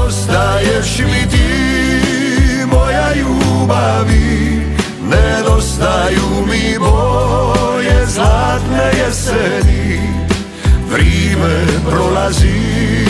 nedostaješ mi ti, moja ljubavi. Nedostaju mi boje zlatne jeseni, vrime prolazi.